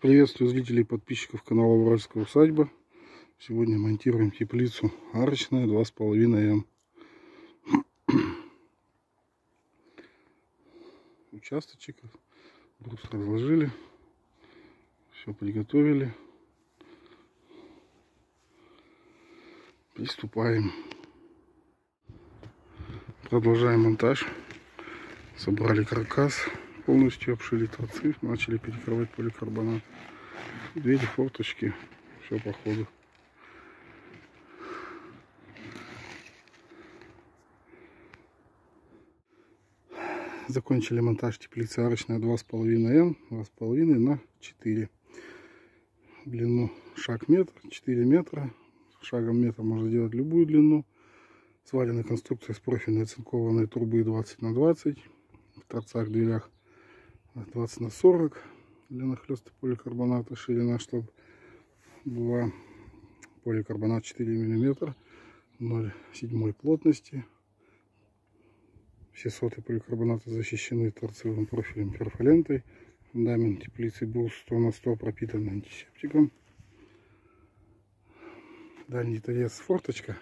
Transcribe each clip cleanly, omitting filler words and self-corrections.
Приветствую зрителей и подписчиков канала Уральская усадьба. Сегодня монтируем теплицу арочная 2,5 М. Участочек брус разложили, все приготовили. Приступаем. Продолжаем монтаж. Собрали каркас, полностью обшили торцы, начали перекрывать поликарбонат. Двери, форточки, все по ходу. Закончили монтаж теплицы арочная 2,5 М, 2,5 на 4. Длину шаг метр, 4 метра. Шагом метр можно делать любую длину. Сварена конструкция с профильной оцинкованной трубы 20 на 20. В торцах, дверях 20 на 40. Для нахлеста поликарбоната ширина, чтобы была поликарбонат 4 мм, 0,7 плотности. Все соты поликарбоната защищены торцевым профилем перфолентой. Фундамент теплицы был 100 на 100 пропитан антисептиком. Дальний торец форточка.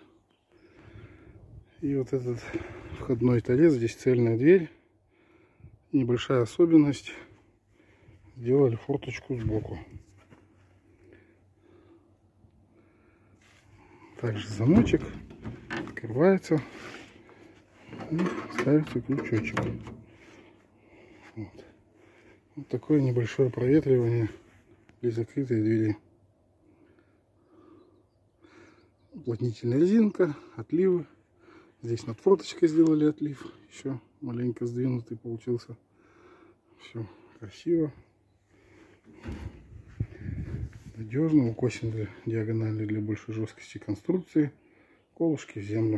И вот этот входной торец, здесь цельная дверь. Небольшая особенность. Сделали форточку сбоку. Также замочек открывается и ставится крючочек. Вот такое небольшое проветривание при закрытой двери. Уплотнительная резинка, отливы. Здесь над форточкой сделали отлив, еще маленько сдвинутый получился. Все красиво, надежно, укосины диагонали для большей жесткости конструкции, колышки в землю.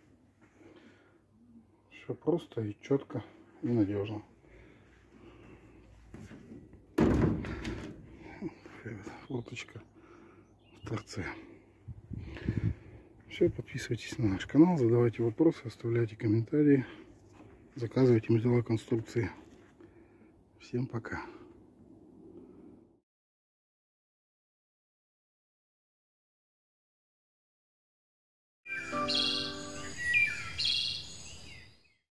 Все просто и четко и надежно. Форточка в торце. Все, подписывайтесь на наш канал, задавайте вопросы, оставляйте комментарии, заказывайте металлоконструкции. Всем пока.